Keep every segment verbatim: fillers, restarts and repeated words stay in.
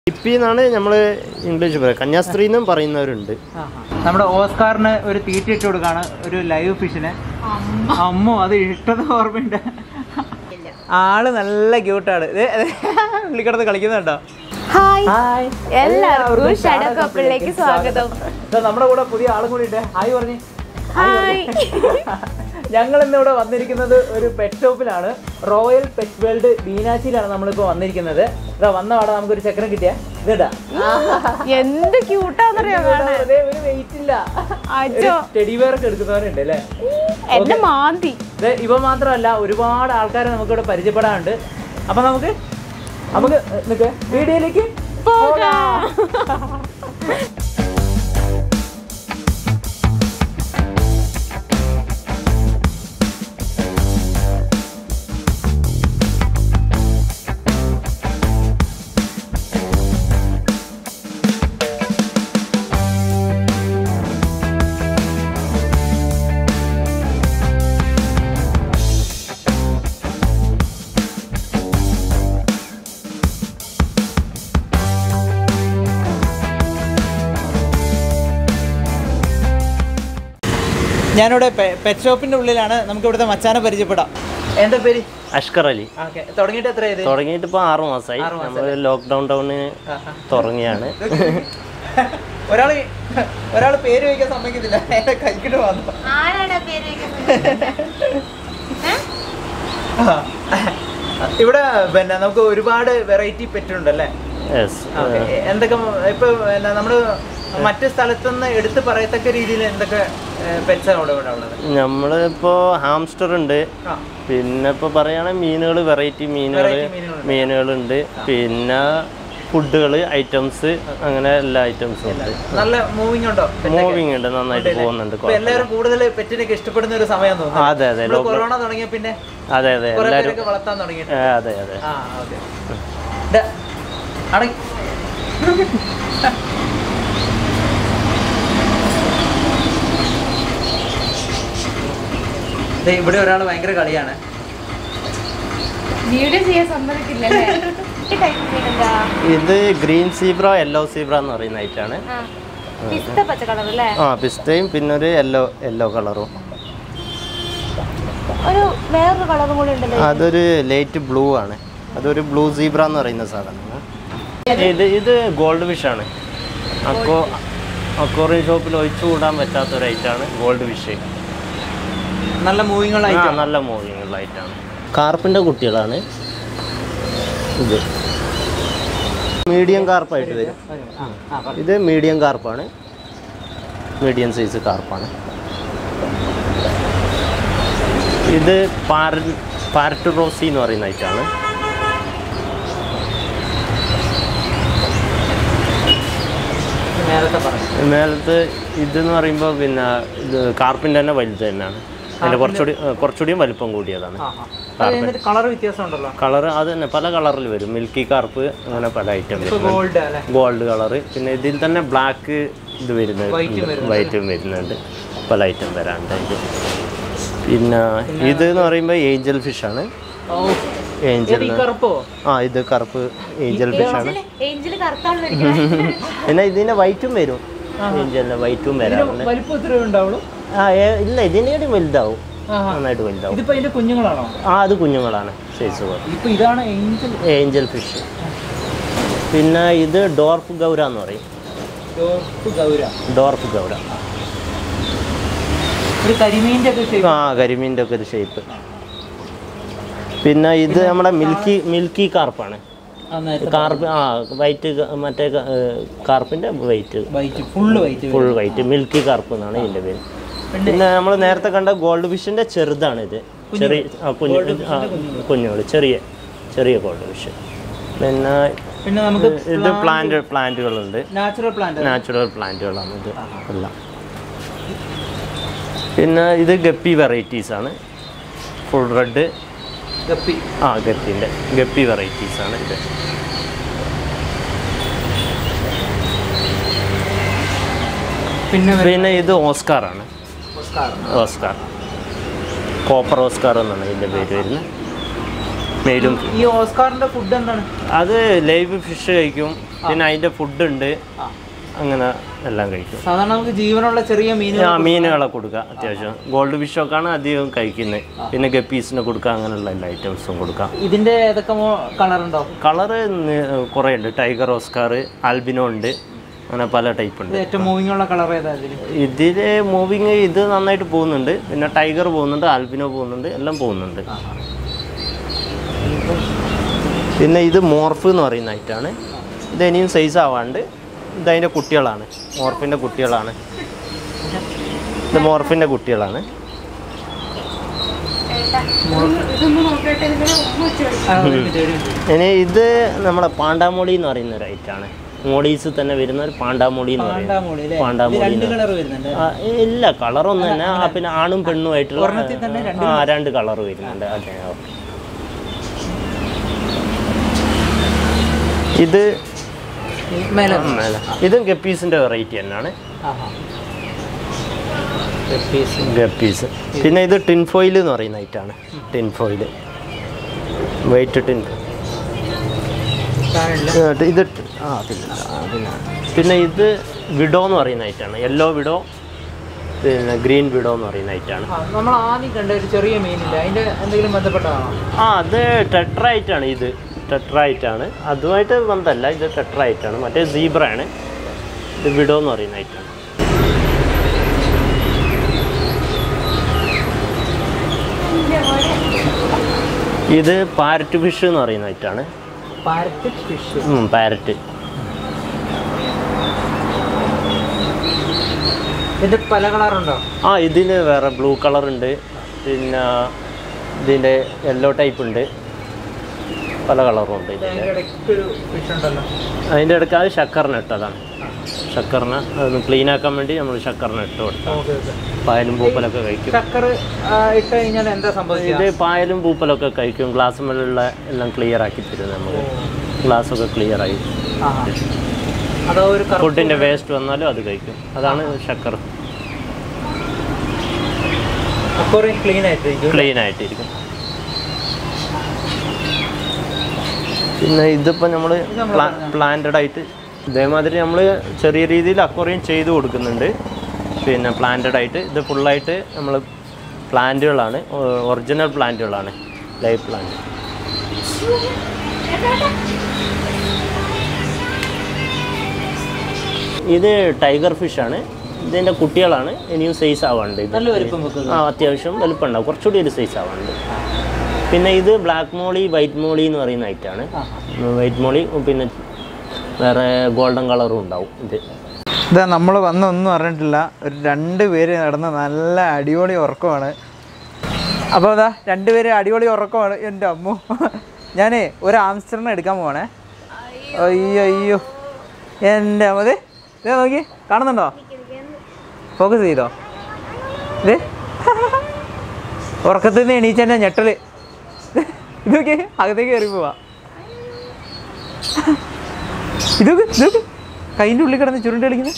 ഇപ്പി എന്നാണ് നമ്മൾ ഇംഗ്ലീഷ് പറയുക, കന്യാസ്ത്രീ എന്നും പറയുന്നവരുണ്ട്. നമ്മുടെ ഓസ്കാറിന് ഒരു തീറ്റ ഇട്ട് കൊടുക്കാണ്, ഒരു ലൈവ് ഫിഷിന്. അമ്മോ അത് ഇട്ടത് ഓർമ്മയുണ്ട്. ആള് നല്ല ക്യൂട്ടാണ്, പുള്ളിക്കിടന്ന് കളിക്കുന്നുണ്ടോ? ഹായ്, എല്ലാവർക്കും ഷാഡോ കപ്പിളിലേക്ക് സ്വാഗതം. നമ്മുടെ കൂടെ പുതിയ ആളും കൂടി ഉണ്ട്. ഹായ് പറഞ്ഞു. ഞങ്ങൾ ഇന്ന് ഇവിടെ വന്നിരിക്കുന്നത് ഒരു പെറ്റ് ഷോപ്പിലാണ്. റോയൽ പെറ്റ് വേൾഡ് ബീനാച്ചിയിലാണ് നമ്മളിപ്പോ വന്നിരിക്കുന്നത്. ഇതാ വന്ന പാടെ നമുക്കൊരു ചക്രം കിട്ടിയ ഇതാ, എന്ത് ക്യൂട്ടാന്നറിയോ, ഒരു വെയിറ്റ് ഇല്ല. ടെഡി ബെയർ ഒക്കെ എടുക്കുന്നവരുണ്ട് അല്ലേ? എന്റെ മാന്തി. ഇവ മാത്രമല്ല, ഒരുപാട് ആൾക്കാരെ നമുക്കിവിടെ പരിചയപ്പെടാനുണ്ട്. അപ്പൊ നമുക്ക് നമുക്ക് നിക്ക് വീഡിയോയിലേക്ക് പോകാം. ഞാനിവിടെ പെറ്റ് ഷോപ്പിന്റെ ഉള്ളിലാണ്. നമുക്ക് ഇവിടുത്തെ മച്ചാനെ പരിചയപ്പെടാം. എന്താ പേര്? അഷ്കർ അലി. തുടങ്ങിയിട്ട് എത്രയായത്? തുടങ്ങിയിട്ട് ഇപ്പൊ ആറു മാസമായി. നമ്മൾ ലോക്ക്ഡൌൺ ടൗണ് തുടങ്ങിയാണ്. ഒരാള് ഒരാള് പേര് വയ്ക്കാൻ സമ്മതിക്കുന്നില്ല, കഴിക്കിട്ട് വന്നു. ഇവിടെ പിന്നെ നമുക്ക് ഒരുപാട് വെറൈറ്റി പെറ്റ് ഉണ്ടല്ലേ? എന്തൊക്കെ ഇപ്പൊ നമ്മള് മറ്റു സ്ഥലത്തുനിന്ന് എടുത്ത് പറയത്തക്ക രീതിയിൽ എന്തൊക്കെ പെറ്റ്സാണ് ഇവിടെ ഇവിടെ ഉള്ളത്? നമ്മളിപ്പോ ഹാംസ്റ്റർ ഉണ്ട്, പിന്നെ ഇപ്പൊ പറയുകയാണെങ്കിൽ മീനുകൾ, വെറൈറ്റി മീനുകൾ മീനുകളുണ്ട്, പിന്നെ ഫുഡുകൾ ഐറ്റംസ്, അങ്ങനെ എല്ലാ ഐറ്റംസും ഉണ്ട്. നല്ല മൂവിംഗ് ഉണ്ടോ? മൂവിംഗ് ഉണ്ട്, നന്നായിട്ട് പോകുന്നുണ്ട്. എല്ലാവരും കൂടുതൽ പെറ്റിനൊക്കെ ഇഷ്ടപ്പെടുന്ന ഒരു സമയം തോന്നുന്നു. അതെ അതെ, കൊറോണ തുടങ്ങിയ പിന്നെ അതെ അതെ എല്ലാവരും വളർത്താൻ തുടങ്ങി. അതെ അതെ. ഇവിടെ ഒരാൾ ഭയങ്കര കളിയാണ്. ഇത് ഗ്രീൻ സീബ്ര, യെല്ലോ സീബ്ര എന്ന് പറയുന്ന ഐറ്റാണ്. ആ, പിസ്തയും പിന്നെ ഒരു യെല്ലോ യെല്ലോ കളറും. അതൊരു ലൈറ്റ് ബ്ലൂ ആണ്. അതൊരു ബ്ലൂ സീബ്ര എന്ന് പറയുന്ന സാധനമാണ്. ഇത് ഇത് ഗോൾഡ് ഫിഷ് ആണ്. അക്കോ അക്വേറിയം ഷോപ്പിൽ ഒഴിച്ചു കൂടാൻ പറ്റാത്ത ഒരു ഐറ്റാണ് ഗോൾഡ് ഫിഷ്. നല്ല മൂവിങ് ഉള്ള നല്ല മൂവിങ് ഉള്ള ഐറ്റാണ്. കാർപ്പിൻ്റെ കുട്ടികളാണ് ഇത്. മീഡിയം കാർപ്പായിട്ട് വരും. ഇത് മീഡിയം കാർപ്പാണ്, മീഡിയം സൈസ് കാർപ്പാണ്. ഇത് പാര പാരറ്റ് റോസി എന്ന് പറയുന്ന ഐറ്റാണ്. മേലത്ത് ഇതെന്ന് പറയുമ്പോൾ പിന്നെ ഇത് കാർപ്പിൻ്റെ തന്നെ വലുത് തന്നെയാണ്. അതിൻ്റെ കുറച്ചുകൂടി കുറച്ചുകൂടിയും വലിപ്പം കൂടിയതാണ്. കളർ വ്യത്യാസം ഉണ്ടല്ലോ. കളർ അത് തന്നെ പല കളറിൽ വരും. മിൽക്കി കാർപ്പ്, അങ്ങനെ പല ഐറ്റം വരും. ഗോൾഡ് കളറ്, പിന്നെ ഇതിൽ തന്നെ ബ്ലാക്ക് ഇത് വരുന്നത്, വൈറ്റും വരുന്നുണ്ട്. പല ഐറ്റം വരാണ്ട്. ഇത് പിന്നെ ഇത് എന്ന് പറയുമ്പോൾ ഏഞ്ചൽ ഫിഷാണ്. ഏഞ്ചൽ ആ ഇത് കറുപ്പ് ഏഞ്ചൽ ഫിഷാണ്. പിന്നെ ഇതിൻ്റെ വൈറ്റും വരും. ഏഞ്ചലിന് വൈറ്റും വരാറുണ്ട്. ആ ഇല്ല, ഇതിൻ്റെ വലുതാവും, നന്നായിട്ട് വലുതാവും. കുഞ്ഞുങ്ങളാണോ? ആ അത് കുഞ്ഞുങ്ങളാണ്, സൈസ്. ഇതാണ് ഏഞ്ചൽ ഫിഷ്. പിന്നെ ഇത് ഡോർഫ് ഗൗര എന്ന് പറയും. ഡോർഫ് ഗൗര ആ കരിമീൻ്റെ ഒക്കെ ഒരു ഷേപ്പ്. പിന്നെ ഇത് നമ്മുടെ മിൽക്കി മിൽക്കി കാർപ്പാണ്. കാർപ്പ് ആ വൈറ്റ്, മറ്റേ കാർപ്പിൻ്റെ white, full white milky carp എന്നാണ് ഇതിൻ്റെ പേര്. പിന്നെ നമ്മൾ നേരത്തെ കണ്ട ഗോൾഡ് ഫിഷിൻ്റെ ചെറുതാണ് ഇത്. ചെറിയ കുഞ്ഞു കുഞ്ഞുങ്ങൾ ചെറിയ ചെറിയ ഗോൾഡ് ഫിഷ്. പിന്നെ പിന്നെ നമുക്ക് ഇത് പ്ലാന്റ് പ്ലാന്റുകളുണ്ട്, നാച്ചുറൽ പ്ലാന്റ് നാച്ചുറൽ പ്ലാന്റുകളാണ് ഇത് എല്ലാം. പിന്നെ ഇത് ഗപ്പി വെറൈറ്റീസാണ്. Full red guppy. ആ ഗപ്പിൻ്റെ ഗപ്പി വെറൈറ്റീസാണ് ഇത്. പിന്നെ പിന്നെ ഇത് ഓസ്കാറാണ്. ഓസ്കാർ, കോപ്പർ ഓസ്കാർ എന്നാണ് ഇതിൻ്റെ പേര് വരുന്നത്. മെയിലും. ഈ ഓസ്കാറിന്റെ ഫുഡ് എന്താണ്? അത് ലൈവ് ഫിഷ് കഴിക്കും, പിന്നെ അതിന്റെ ഫുഡ് ഉണ്ട്, അങ്ങനെ എല്ലാം കഴിക്കും. സാധാരണ നമുക്ക് ജീവനുള്ള ചെറിയ മീനുകൾ ആ മീനുകളെ കൊടുക്കുക. അത്യാവശ്യം ഗോൾഡ് ഫിഷൊക്കെയാണ് അധികം കഴിക്കുന്നത്. പിന്നെ ഗപ്പീസിന് കൊടുക്കുക, അങ്ങനെയുള്ള എല്ലാ ഐറ്റംസും കൊടുക്കാം. ഇതിന്റെ ഏതൊക്കെ കളർ ഉണ്ടോ? കളറ് കുറേ ഉണ്ട്. ടൈഗർ, ഓസ്കാർ, ആൽബിനോ ഉണ്ട്, അങ്ങനെ പല ടൈപ്പ് ഉണ്ട്. ഏറ്റവും മൂവിംഗ് ഉള്ള കളർ ഏതാ ഇതിൽ? മൂവിങ് ഇത് നന്നായിട്ട് പോകുന്നുണ്ട്, പിന്നെ ടൈഗർ പോകുന്നുണ്ട്, ആൽബിനോ പോകുന്നുണ്ട്, എല്ലാം പോകുന്നുണ്ട്. പിന്നെ ഇത് മോർഫ് എന്ന് പറയുന്ന ഐറ്റാണ്. ഇത് ഇനിയും സൈസ് ആവാണ്ട്. ഇതതിൻ്റെ കുട്ടികളാണ്, മോർഫിൻ്റെ കുട്ടികളാണ്. ഇത് മോർഫിൻ്റെ കുട്ടികളാണ്. ഇനി ഇത് നമ്മളെ പാണ്ടാമോളി എന്ന് പറയുന്ന ഒരു ഐറ്റാണ്. മോളീസ് തന്നെ വരുന്ന ഒരു പാണ്ടാമോളി എന്ന് പറയുന്നത്. പാണ്ടാമോളി ഇല്ല, കളറൊന്നും തന്നെ. പിന്നെ ആണും പെണ്ണും ആയിട്ടുള്ള ആ രണ്ട് കളർ വരുന്നുണ്ട്. അതെ, ഓക്കെ. ഇത് ഇതും ഗപ്പീസിന്റെ വെറൈറ്റി തന്നെയാണ്. ഗപ്പീസ്. പിന്നെ ഇത് ടിൻ ഫോയിൽ എന്ന് പറയുന്ന ഐറ്റാണ്. Tin foil, white tin. ഇത് ആ പിന്നെ പിന്നെ ഇത് വിഡോ എന്ന് പറയുന്ന ഐറ്റാണ്. യെല്ലോ വിഡോ, പിന്നെ ഗ്രീൻ വിഡോ എന്ന് പറയുന്ന ഐറ്റാണ്. നമ്മൾ ആദ്യം കണ്ട ഒരു ചെറിയ മീനില്ല, അതിന്റെ എന്തെങ്കിലും ബന്ധപ്പെട്ടാണോ? ആ അത് ടെട്രായിട്ടാണ്. ഇത് ടെട്രായിട്ടാണ്, അതുമായിട്ട് ബന്ധമല്ല. ഇത് ടെട്രായിട്ടാണ്. മറ്റേ സീബ്രയാണ്. ഇത് വിഡോ എന്ന് പറയുന്ന ഐറ്റാണ്. ഇത് പാരറ്റ് ഫിഷ് എന്ന് പറയുന്ന ഐറ്റാണ്. Parrot fish. പാരറ്റ്. ഇതിന്റെ പല കളറുണ്ടോ? ആ ഇതിന് വേറെ ബ്ലൂ കളർ ഉണ്ട്, പിന്നെ ഇതിൻ്റെ യെല്ലോ ടൈപ്പ് ഉണ്ട്, പല കളറും ഉണ്ട്. അതിൻ്റെ ഇടയ്ക്ക് അത് ശക്കറിന് ഇട്ടതാണ്. ശക്കറിന് അതൊന്ന് ക്ലീൻ ആക്കാൻ വേണ്ടി നമ്മൾ ശക്കറിന് ഇട്ട് കൊടുത്താൽ പായലും പൂപ്പലൊക്കെ കഴിക്കും. ഇത് പായലും പൂപ്പലൊക്കെ കഴിക്കും. ഗ്ലാസ് മേലുള്ള എല്ലാം ക്ലിയർ ആക്കി തരും നമുക്ക്. ഗ്ലാസ്സൊക്കെ ക്ലിയർ ആയി. ഫുഡിൻ്റെ വേസ്റ്റ് വന്നാലും അത് കഴിക്കും. അതാണ് ശക്കർ. ക്ലീൻ ആയിട്ടിരിക്കും. പിന്നെ ഇതിപ്പോൾ നമ്മൾ പ്ലാന്റഡ് ആയിട്ട് ഇതേമാതിരി നമ്മൾ ചെറിയ രീതിയിൽ അക്വേറിയം ചെയ്ത് കൊടുക്കുന്നുണ്ട്. പിന്നെ പ്ലാന്റഡ് ആയിട്ട് ഇത് ഫുള്ളായിട്ട് നമ്മൾ പ്ലാന്റുകളാണ്, ഒറിജിനൽ പ്ലാന്റുകളാണ്, ലൈവ് പ്ലാന്റ്. ഇത് ടൈഗർ ഫിഷാണ്. ഇതിൻ്റെ കുട്ടികളാണ്. ഇനിയും സൈസ് ആവാണ്ട്. ഇത് ആ അത്യാവശ്യം വലുപ്പം ഉണ്ടാവും. കുറച്ചുകൂടി ഒരു സൈസ് ആവാണ്ട്. പിന്നെ ഇത് ബ്ലാക്ക് മോളി, വൈറ്റ് മോളി എന്ന് പറയുന്ന ഐറ്റാണ്. വൈറ്റ് മോളി, പിന്നെ വേറെ ഗോൾഡൻ കളറും ഉണ്ടാവും. ഇത് ഇതാ നമ്മൾ വന്നൊന്നും അറിഞ്ഞിട്ടില്ല. ഒരു രണ്ട് പേര് നടന്ന് നല്ല അടിപൊളി ഉറക്കമാണ്. അപ്പോൾ അതാ രണ്ടുപേര് അടിപൊളി ഉറക്കമാണ്. എൻ്റെ അമ്മു, ഞാനേ ഒരു ആംസ്റ്ററിനെ എടുക്കാൻ പോവാണേ. അയ്യോ അയ്യോ എൻ്റെ അമ്മ. ഇതേ ഇതേ നോക്കി, കാണുന്നുണ്ടോ? ഫോക്കസ് ചെയ്തോ? ഇത് ഉറക്കത്തിൽ നിന്ന് എണീച്ചെന്നെ ഞെട്ടല്. ഇതൊക്കെ അകത്തേക്ക് കയറി പോവാ. ഇതൊക്കെ ഇതൊക്കെ കൈൻ്റെ ഉള്ളിൽ കിടന്ന് ചുരുണ്ട് കളിക്കുന്നത്.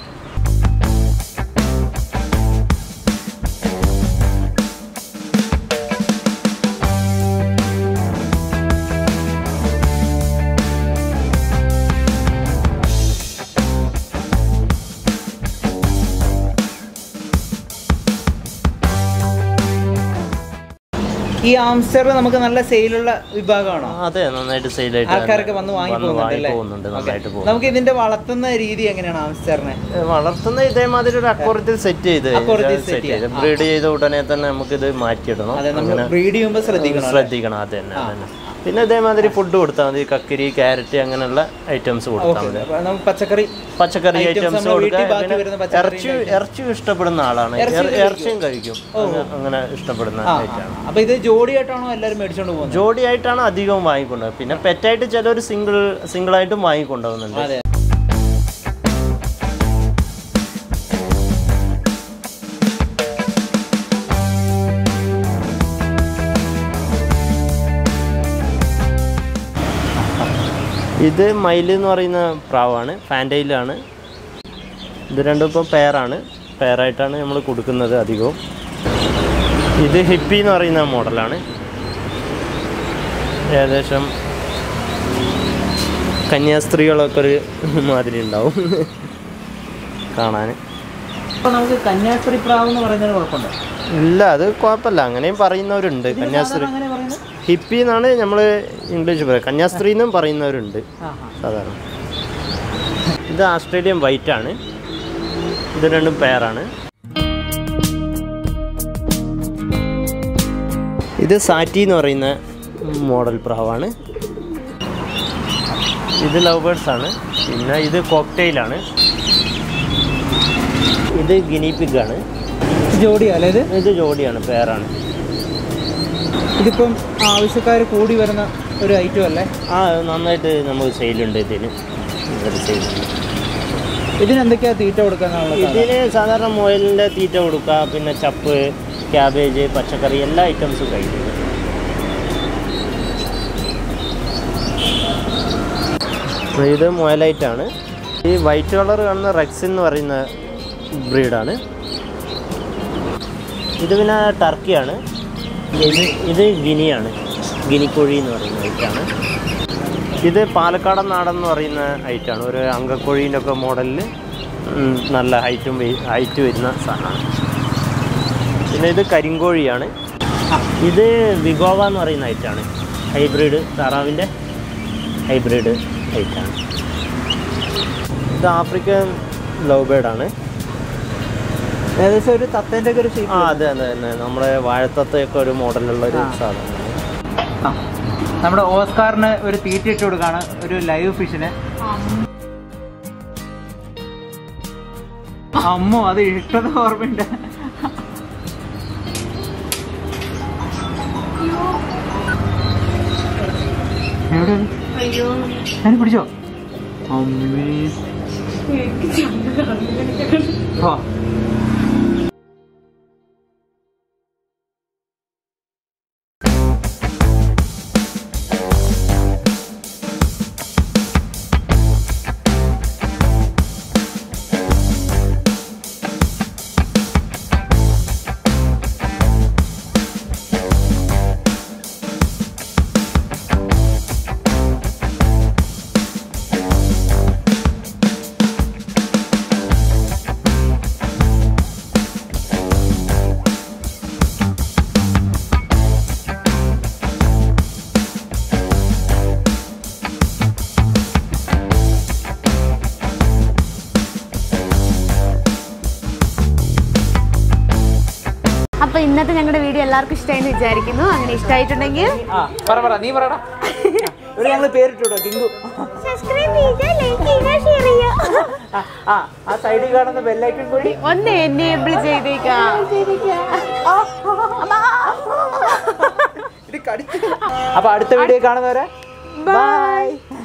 ഈ ആംസ്റ്റർ നമുക്ക് നല്ല സെയിലുള്ള വിഭാഗമാണോ? അതെ, നന്നായിട്ട് സെയിലായിട്ട് ആൾക്കാരൊക്കെ വന്ന് വാങ്ങി പോകുന്നുണ്ട്. നമുക്ക് ഇതിന്റെ വളർത്തുന്ന രീതി എങ്ങനെയാണ്? ആംസ്റ്ററിനെ വളർത്തുന്ന ഇതേമാതിരി ഒരു അക്വേറിയത്തിൽ സെറ്റ് ചെയ്ത് ബ്രീഡ് ചെയ്ത ഉടനെ തന്നെ നമുക്ക് ഇത് മാറ്റിയിടണം. ബ്രീഡ് ചെയ്യുമ്പോൾ ശ്രദ്ധിക്കണം ശ്രദ്ധിക്കണം അത് തന്നെ അതന്നെ. പിന്നെ ഇതേമാതിരി ഫുഡ് കൊടുത്താൽ മതി. കക്കിരി, ക്യാരറ്റ് അങ്ങനെയുള്ള ഐറ്റംസ് കൊടുത്താൽ മതി. പച്ചക്കറി പച്ചക്കറി ഐറ്റംസ് കൊടുക്കുക. ഇറച്ചി ഇറച്ചി ഇഷ്ടപ്പെടുന്ന ആളാണ്, ഇറച്ചിയും കഴിക്കും. അങ്ങനെ ഇഷ്ടപ്പെടുന്ന ഐറ്റാണ്. അപ്പൊ ഇത് ജോഡിയായിട്ടാണോ എല്ലാവരും മേടിച്ചോണ്ട് പോകുന്നത്? ജോഡിയായിട്ടാണ് അധികവും വാങ്ങിക്കൊണ്ടുപോകുന്നത്. പിന്നെ പെറ്റായിട്ട് ചിലർ സിംഗിൾ സിംഗിളായിട്ടും വാങ്ങിക്കൊണ്ടുപോകുന്നുണ്ട്. ഇത് മയിൽ എന്ന് പറയുന്ന പ്രാവാണ്, ഫാൻറ്റയിലാണ്. ഇത് രണ്ടും ഇപ്പോൾ പെയറാണ്, പെയറായിട്ടാണ് നമ്മൾ കൊടുക്കുന്നത് അധികവും. ഇത് ഹിപ്പി എന്ന് പറയുന്ന മോഡലാണ്. ഏകദേശം കന്യാസ്ത്രീകളൊക്കെ ഒരു മാതിരി ഉണ്ടാവും കാണാൻ. അപ്പോൾ നമുക്ക് കന്യാസ്ത്രീ പ്രാവ് എന്ന് പറയുന്നതിന് കുഴപ്പമുണ്ടോ? ഇല്ല, അത് കുഴപ്പമില്ല. അങ്ങനെയും പറയുന്നവരുണ്ട്. കന്യാസ്ത്രീ അങ്ങനെ പറയുന്നത് ഹിപ്പി എന്നാണ് നമ്മൾ ഇംഗ്ലീഷ് പറയുക. കന്യാസ്ത്രീ എന്നും പറയുന്നവരുണ്ട് സാധാരണ. ഇത് ഓസ്ട്രേലിയൻ വൈറ്റ് ആണ്. ഇത് രണ്ടും പെയറാണ്. ഇത് സാറ്റി എന്ന് പറയുന്ന മോഡൽ പ്രാവാണ്. ഇത് ലവ് ബേർഡ്സ് ആണ്. പിന്നെ ഇത് കോക്ടെയിലാണ്. ഇത് ഗിനി പിഗ് ആണ്. ജോഡിയല്ലേ ഇത്? ഇത് ജോഡിയാണ്, പെയറാണ്. ഇതിപ്പം ആവശ്യക്കാർ കൂടി വരുന്ന ഒരു ഐറ്റം അല്ലേ? ആ, നന്നായിട്ട് നമുക്ക് സെയിലുണ്ട്. ഇതിന് സെയിലുണ്ട്. ഇതിനെന്തൊക്കെയാണ് തീറ്റ കൊടുക്കാനുള്ള? ഇതിന് സാധാരണ മുയലിൻ്റെ തീറ്റ കൊടുക്കുക, പിന്നെ ചപ്പ്, ക്യാബേജ്, പച്ചക്കറി എല്ലാ ഐറ്റംസും കഴിക്കും. ഇത് മുയലൈറ്റാണ്. ഈ വൈറ്റ് കളർ കാണുന്ന റെക്സ് എന്ന് പറയുന്ന ബ്രീഡാണ്. ഇത് പിന്നെ ടർക്കിയാണ്. ഇത് ഇത് ഗിനിയാണ്, ഗിനിക്കോഴി എന്ന് പറയുന്ന ഐറ്റാണ്. ഇത് പാലക്കാടൻ നാടൻ എന്ന് പറയുന്ന ഐറ്റാണ്. ഒരു അങ്കക്കോഴീൻ്റെ ഒക്കെ മോഡലിൽ നല്ല ഹൈറ്റും ഹൈറ്റ് വരുന്ന സാധനമാണ്. പിന്നെ ഇത് കരിങ്കോഴിയാണ്. ഇത് വിഗോവ എന്ന് പറയുന്ന ഐറ്റാണ്. Hybrid താറാവിൻ്റെ hybrid ഐറ്റാണ്. ഇത് ആഫ്രിക്കൻ ലവ് ബേർഡാണ്. ഏകദേശം ഒരു തത്തേൻ്റെ ഒക്കെ ഒരു ഷേപ്പ്. ആ, അതെ അതെ തന്നെ. നമ്മുടെ വാഴത്തത്തെയൊക്കെ ഒരു മോഡലുള്ള ഒരു സാധനമാണ്. നമ്മുടെ ഓസ്കാറിന് ഒരു തീറ്റ ഇട്ട് കൊടുക്കാണ്, ഒരു ലൈവ് ഫിഷിന്. അമ്മോ, അത് ഇഷ്ടത ഓർമ്മയുണ്ട്. എവിടെ ഞാൻ പിടിച്ചോ? അമ്മേ, അപ്പൊ ഇന്നത്തെ ഞങ്ങളുടെ വീഡിയോ എല്ലാവർക്കും ഇഷ്ടമായെന്ന് വിചാരിക്കുന്നു. അങ്ങനെ ഇഷ്ടമായിട്ടുണ്ടെങ്കിൽ ഞങ്ങള് പേരിട്ടോ കിങ്കു. ആ സൈഡിൽ കാണുന്ന ബെല്ലൈക്കൺ കൂടി ഒന്ന് എനേബിൾ ചെയ്തേക്കാം. അപ്പൊ അടുത്ത വീഡിയോ കാണുന്നവരെ ബൈ.